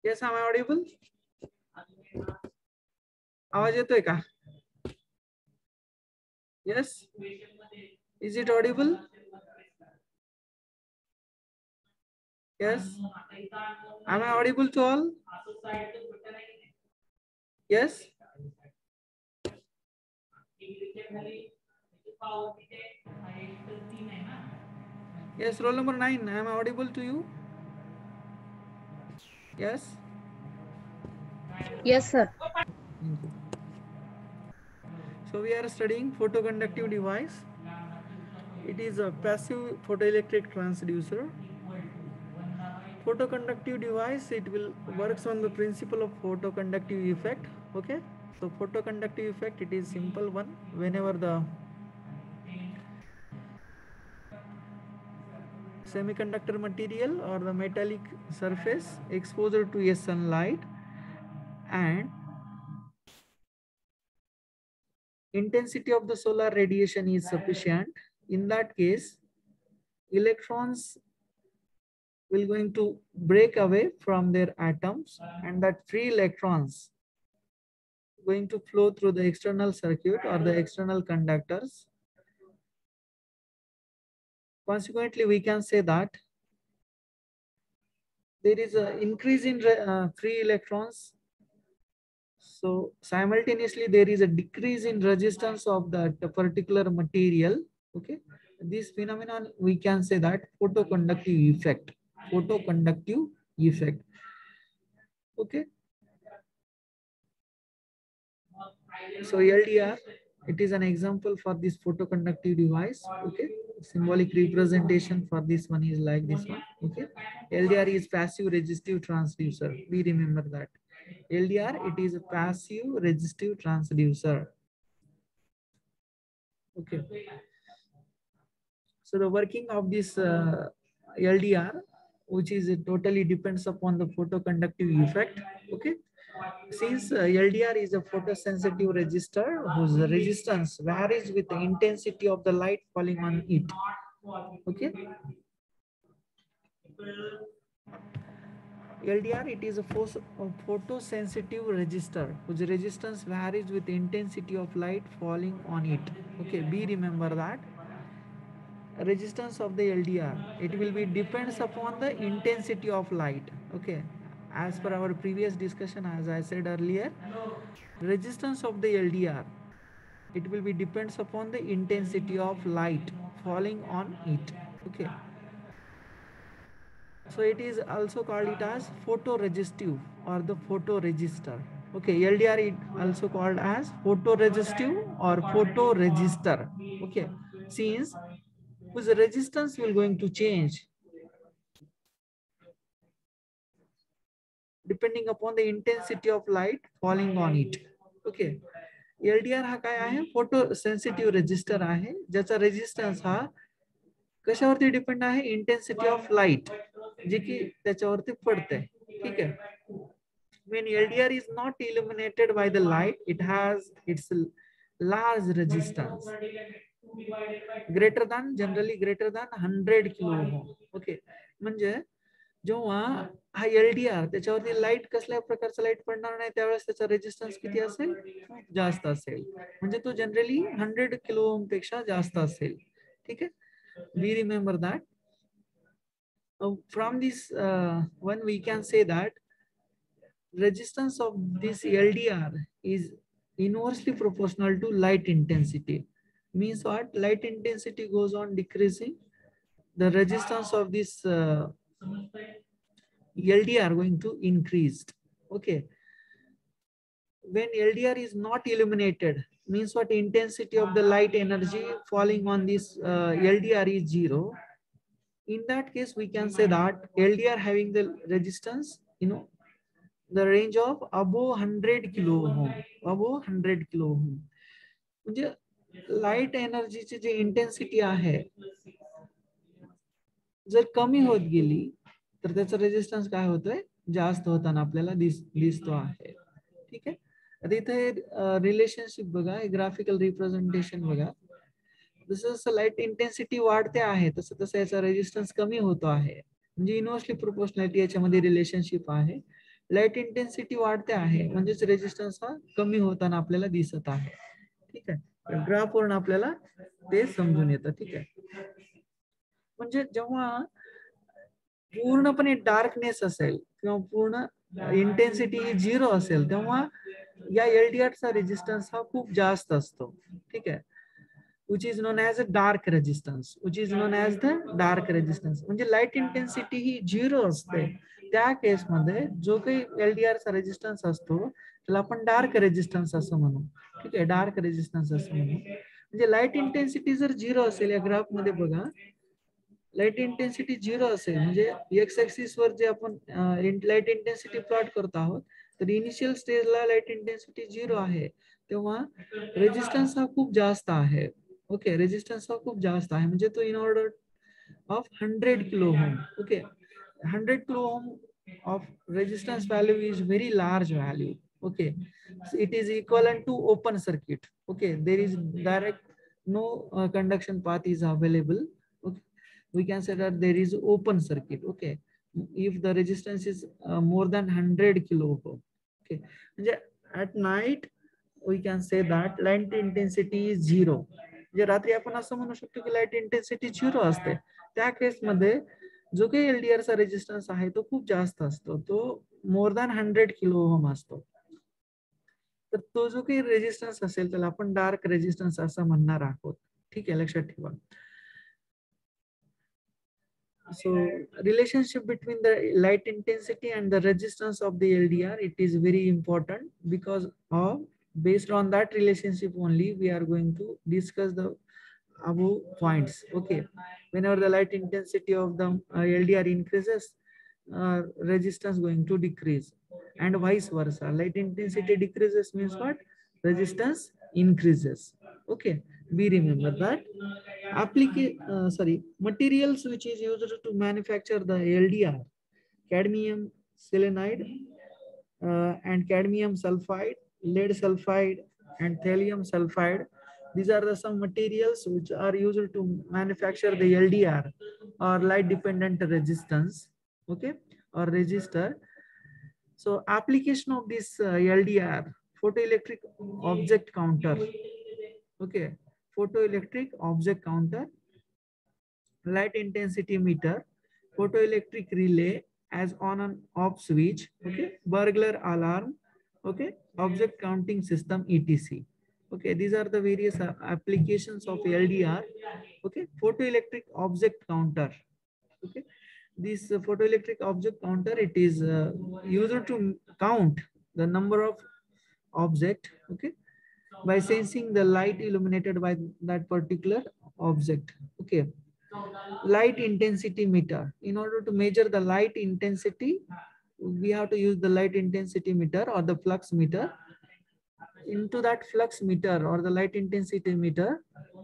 Yes, am I audible? आवाज येतोय का? Yes. Is it audible? Yes. Am I audible to all? Yes. Yes, roll number 9. Am I audible to you? Yes. Yes, sir. So we are studying photoconductive device. It is a passive photoelectric transducer. Photoconductive device, it will works on the principle of photoconductive effect. Okay, so photoconductive effect, it is simple one. Whenever the semiconductor material or the metallic surface exposure to a sunlight and intensity of the solar radiation is sufficient, in that case electrons will going to break away from their atoms, and that free electrons going to flow through the external circuit or the external conductors. Consequently, we can say that there is an increase in free electrons. So simultaneously, there is a decrease in resistance of that particular material. Okay, this phenomenon we can say that photoconductive effect. Photoconductive effect. Okay. So LDR, it is an example for this photoconductive device. Okay, symbolic representation for this one is like this one. Okay, LDR is passive resistive transducer. We remember that. LDR, it is a passive resistive transducer. Okay. So the working of this LDR, which is it totally depends upon the photoconductive effect. Okay. Since LDR is a photosensitive resistor whose resistance varies with the intensity of the light falling on it. Okay. LDR, it is a photosensitive resistor whose resistance varies with the intensity of light falling on it. Okay, be remember that resistance of the LDR, it will be depends upon the intensity of light. Okay, as per our previous discussion, as I said earlier, resistance of the LDR, it will be depends upon the intensity of light falling on it. Okay, so it is also called it as photoresistive or the photoresistor. Okay, LDR is also called as photoresistive or photoresistor. Okay, since whose resistance will going to change depending upon the intensity of light falling on it. Okay, LDR हा काय आहे, photo sensitive resistor आहे, ज्याचा resistance हा कशावरती depend आहे, intensity of light जे की त्याच्यावरती पडते. ठीक आहे. When LDR is not illuminated by the light, it has its large resistance generally greater than 100 kilo ohm. Okay, म्हणजे जेव्हा हा LDR त्याच्यावरती लाईट कसल्या प्रकारचा लाईट पडणार नाही त्यावेळेस त्याचा रेजिस्टन्स किती असेल, खूप जास्त असेल, म्हणजे तो जनरली 100 किलो ओम पेक्षा जास्त असेल. ठीक आहे, we remember that. From this one we can say that resistance of this LDR is inversely proportional to light intensity. Means what? Light intensity goes on decreasing, the resistance of this LDR going to increase. Okay. When LDR is not illuminated, means what? Intensity of the light energy falling on this LDR is 0. In that case, we can say that LDR having the resistance, the range of above 100 kilo ohm, above 100 kilo ohm. म्हणजे light एनर्जीची जी intensity आहे जर कमी होत गेली तर त्याचा रेजिस्टन्स काय होतोय, जास्त होताना आपल्याला दिसतो आहे. ठीक आहे. आता इथे रिलेशनशिप बघा, ग्राफिकल रिप्रेझेंटेशन बघा. जसं जसं लाईट इंटेन्सिटी वाढते आहे तसं तसं याचा रेजिस्टन्स कमी होतो आहे, म्हणजे इनव्हर्सली प्रोपोर्शनॅलिटी याच्यामध्ये रिलेशनशिप आहे. लाईट इंटेन्सिटी वाढते आहे म्हणजेच रेजिस्टन्स हा कमी होताना आपल्याला दिसत आहे. ठीक आहे, ग्राफ वरून आपल्याला ते समजून येतं. ठीक आहे, म्हणजे जेव्हा पूर्णपणे डार्कनेस असेल किंवा पूर्ण इंटेन्सिटी ही 0 असेल तेव्हा या एलडीआरचा रेजिस्टन्स हा खूप जास्त असतो. ठीक आहे, which is known as a dark resistance, which is known as the dark resistance. म्हणजे लाईट इंटेन्सिटी ही 0 असते त्या केसमध्ये जो काही एलडीआरचा रेजिस्टन्स असतो त्याला आपण डार्क रेजिस्टन्स असं म्हणू. ठीक आहे, डार्क रेजिस्टन्स असं म्हणू. म्हणजे लाईट इंटेन्सिटी जर 0 असेल, या ग्राफ मध्ये बघा लाईट इंटेन्सिटी 0 असेल म्हणजे एक्स ऍक्सिस वर जे आपण लाईट इंटेन्सिटी प्लॉट करत आहोत, तर इनिशियल स्टेजला लाईट इंटेन्सिटी 0 आहे तेव्हा रेजिस्टन्स हा खूप जास्त आहे. ओके, रेजिस्टन्स हा खूप जास्त आहे म्हणजे तो in order of 100 kilo ohm. Okay, 100 kilo ohm of resistance value is very large value. Okay, so it is equivalent to open circuit. Okay, there is direct no conduction path is available. Okay, we can say that there is open circuit. Okay, if the resistance is more than 100 kilo ohm. Okay, at night we can say that light intensity is 0. जे रात्री आपण असं म्हणू शकतो की light intensity 0 असते. त्या केसमध्ये जो काही एलडीआरचा रेजिस्टन्स आहे तो खूप जास्त असतो, तो मोर दॅन 100 किलो ओहम असतो. तर तो जो काही रेजिस्टन्स असेल त्याला आपण डार्क रेजिस्टन्स असं म्हणणार आहोत. ठीक आहे, लक्षात ठेवा. So relationship between the light intensity and the resistance of the LDR, it is very important because of based on that relationship only we are going to discuss the above points. Okay, whenever the light intensity of the LDR increases, resistance going to decrease, and vice versa. Light intensity decreases means what? Resistance increases. Okay, we remember that. Materials which is used to manufacture the LDR: cadmium selenide and cadmium sulfide, lead sulfide, and thallium sulfide. These are the some materials which are used to manufacture the LDR or light dependent resistance. Okay, or resistor. So application of this LDR, photoelectric object counter. Okay, photoelectric object counter, light intensity meter, photoelectric relay as on and off switch. Okay, burglar alarm. Okay, object counting system, etc. Okay, these are the various applications of LDR. Okay, photoelectric object counter. Okay, this photoelectric object counter, it is used to count the number of object. Okay, by sensing the light illuminated by that particular object. Okay, light intensity meter. In order to measure the light intensity, we have to use the light intensity meter or the flux meter. Into that flux meter or the light intensity meter,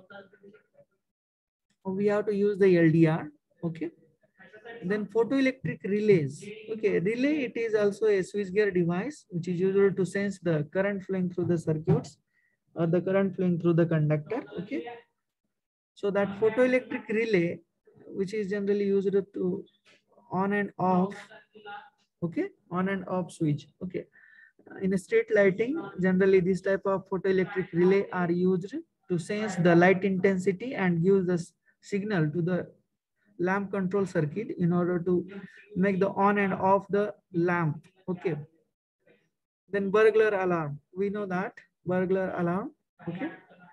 we have to use the LDR. Okay, then photoelectric relays. Okay, relay, it is also a switchgear device which is used to sense the current flowing through the circuits or the current flowing through the conductor. Okay, so that photoelectric relay, which is generally used to on and off. Okay, on and off switch. Okay, in a street lighting, generally this type of photoelectric relay are used to sense the light intensity and give the signal to the lamp control circuit in order to make the on and off the lamp. Okay, then burglar alarm, we know that burglar alarm. Okay,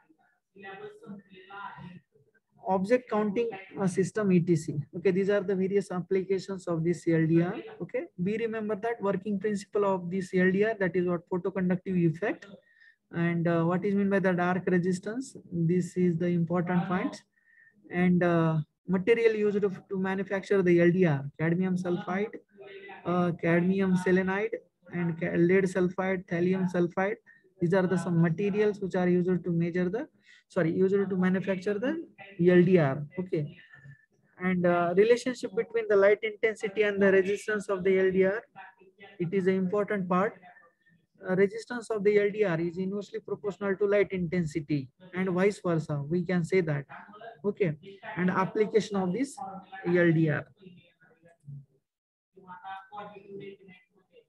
object counting system, etc. Okay, these are the various applications of this LDR. Okay, we remember that working principle of this LDR, that is what photoconductive effect, and what is meant by the dark resistance. This is the important point. And material used to manufacture the LDR: cadmium sulfide, cadmium selenide, and lead sulfide, thallium sulfide. These are the some materials which are used to measure the, used to manufacture the LDR. Okay, and relationship between the light intensity and the resistance of the LDR, it is an important part. Resistance of the LDR is inversely proportional to light intensity and vice versa. We can say that. Okay, and application of this LDR.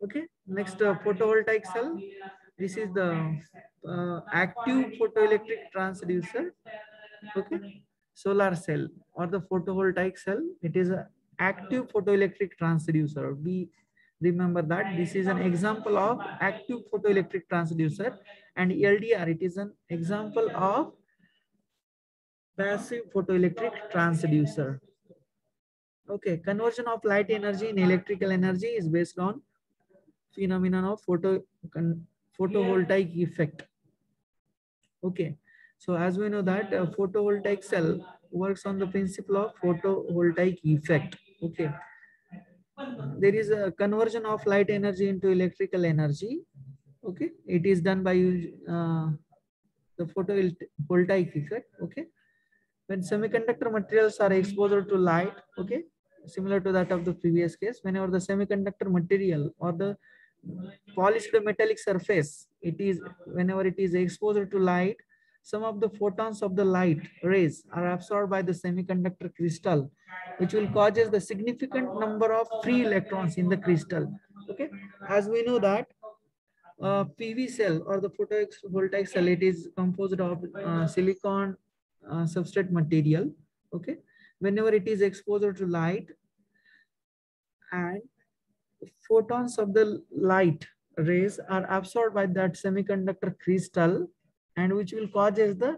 Okay, next photovoltaic cell. This is the active photoelectric transducer. Okay, solar cell or the photovoltaic cell. It is a active photoelectric transducer. We remember that this is an example of active photoelectric transducer, and LDR, it is an example of passive photoelectric transducer. Okay, conversion of light energy in electrical energy is based on phenomenon of photovoltaic effect. Okay, so as we know that a photovoltaic cell works on the principle of photovoltaic effect. Okay, there is a conversion of light energy into electrical energy. Okay, it is done by the photovoltaic effect. Okay, when semiconductor materials are exposed to light, okay, similar to that of the previous case, whenever the semiconductor material or the polished metallic surface, it is whenever it is exposed to light, some of the photons of the light rays are absorbed by the semiconductor crystal, which will causes the significant number of free electrons in the crystal. Okay, as we know that PV cell or the photovoltaic cell, it is composed of silicon substrate material. Okay, whenever it is exposed to light, and photons of the light rays are absorbed by that semiconductor crystal, and which will causes the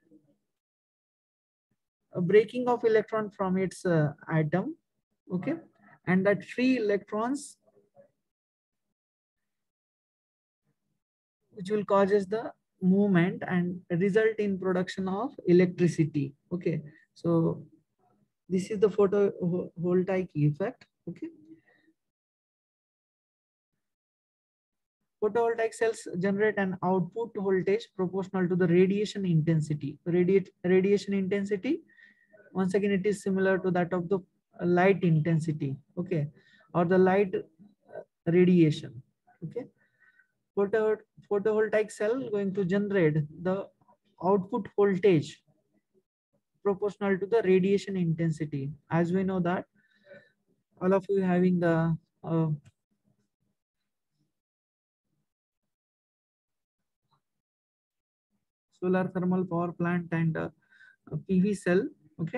breaking of electron from its atom. Okay, and that free electrons, which will causes the movement and result in production of electricity. Okay, so this is the photovoltaic effect. Okay, photovoltaic cells generate an output voltage proportional to the radiation intensity. Radiation intensity, once again, it is similar to that of the light intensity. Okay, or the light radiation. Okay, photovoltaic cell going to generate the output voltage proportional to the radiation intensity. As we know that all of you having the solar thermal power plant and PV cell. Okay,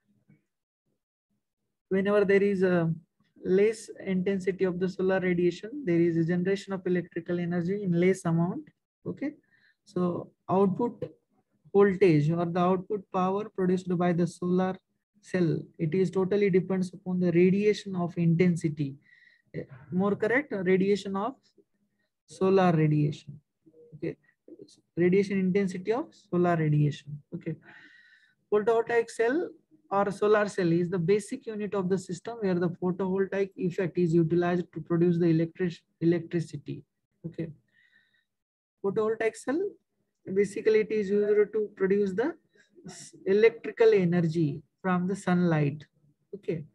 whenever there is a less intensity of the solar radiation, there is a generation of electrical energy in less amount. Okay, so output voltage or the output power produced by the solar cell, it is totally depends upon the radiation of intensity. More correct, radiation of solar radiation. Okay, radiation intensity of solar radiation. Okay, photovoltaic cell or solar cell is the basic unit of the system where the photovoltaic effect is utilized to produce the electricity. Okay, photovoltaic cell, basically it is used to produce the electrical energy from the sunlight. Okay,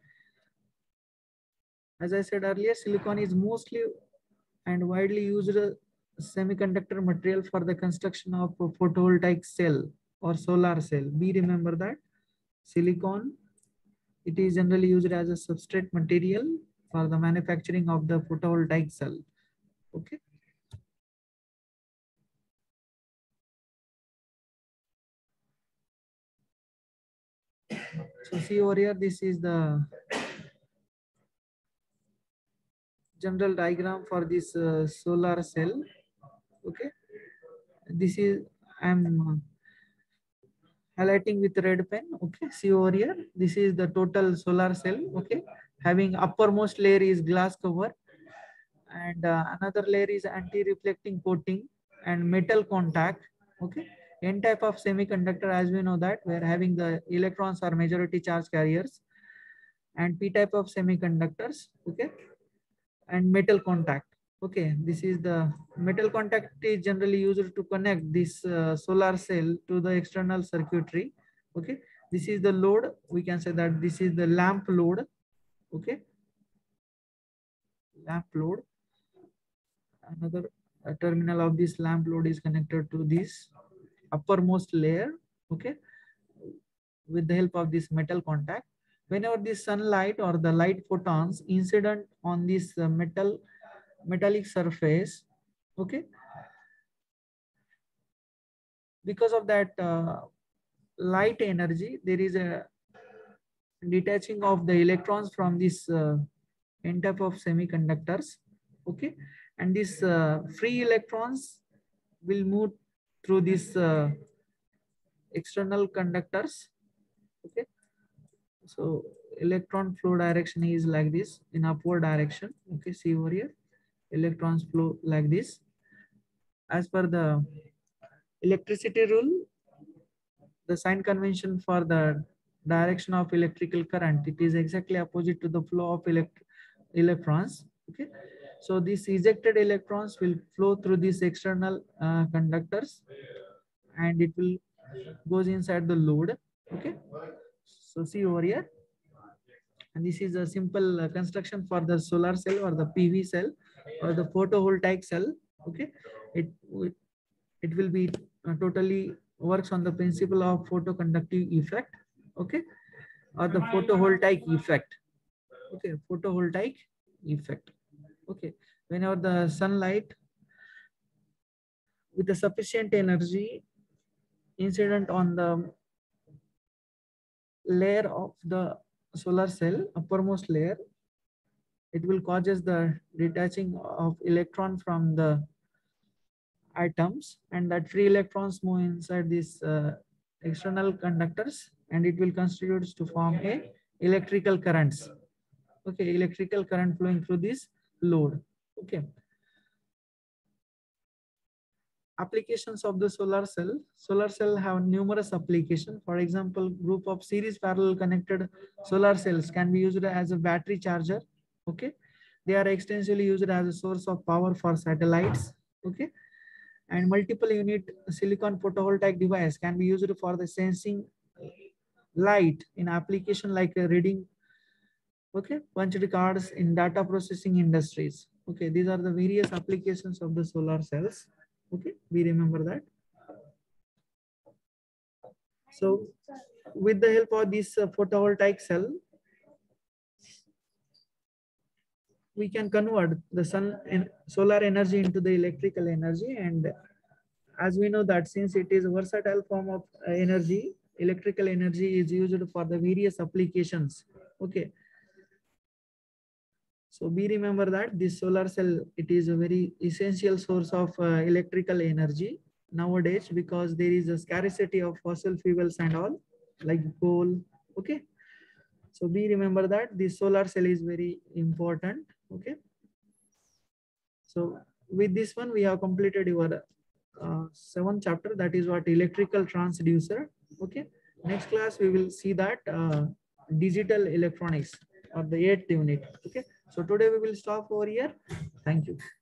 as I said earlier, silicon is mostly and widely used semiconductor material for the construction of a photovoltaic cell or solar cell. Be remember that silicon, it is generally used as a substrate material for the manufacturing of the photovoltaic cell. Okay. So see over here, this is the general diagram for this solar cell. Okay, this is I'm highlighting with red pen. Okay, see over here, this is the total solar cell. Okay, having uppermost layer is glass cover, and another layer is anti-reflecting coating and metal contact. Okay, N type of semiconductor, as we know that we're having the electrons are majority charge carriers, and P type of semiconductors. Okay, and metal contact. Okay, this is the metal contact is generally used to connect this solar cell to the external circuitry. Okay, this is the load. We can say that this is the lamp load. Okay, lamp load. Another terminal of this lamp load is connected to this uppermost layer. Okay, with the help of this metal contact. Whenever the sunlight or the light photons incident on this metal metallic surface. Okay, because of that light energy, there is a detaching of the electrons from this n type of semiconductors. Okay, and these free electrons will move through these external conductors. Okay, so electron flow direction is like this in upward direction. Okay, see over here, electrons flow like this. As per the electricity rule, the sign convention for the direction of electrical current, it is exactly opposite to the flow of electrons. Okay, so these ejected electrons will flow through these external conductors, and it will goes inside the load. Okay, so see over here, and this is a simple construction for the solar cell or the PV cell or the photovoltaic cell. Okay, it it, it will be totally works on the principle of photoconductive effect. Okay, or the photovoltaic effect. Okay, photovoltaic effect. Okay, whenever the sunlight with a sufficient energy incident on the layer of the solar cell, uppermost layer, it will causes the detaching of electron from the atoms, and that free electrons move inside these external conductors, and it will constitute to form a electrical currents. Okay, electrical current flowing through this load. Okay, applications of the solar cell have numerous applications. For example, group of series parallel connected solar cells can be used as a battery charger. Okay, they are extensively used as a source of power for satellites. Okay, and multiple unit silicon photovoltaic device can be used for the sensing light in application like reading, okay, punched cards in data processing industries. Okay, these are the various applications of the solar cells. Okay, we remember that. So with the help of this photovoltaic cell, we can convert the sun and solar energy into the electrical energy. And as we know that since it is a versatile form of energy, electrical energy is used for the various applications. Okay, so we remember that this solar cell, it is a very essential source of electrical energy nowadays, because there is a scarcity of fossil fuels and all like coal. Okay, so we remember that this solar cell is very important. Okay, so with this one we have completed your seventh chapter, that is what electrical transducer. Okay, next class we will see that digital electronics or the eighth unit. Okay, so today we will stop over here. Thank you.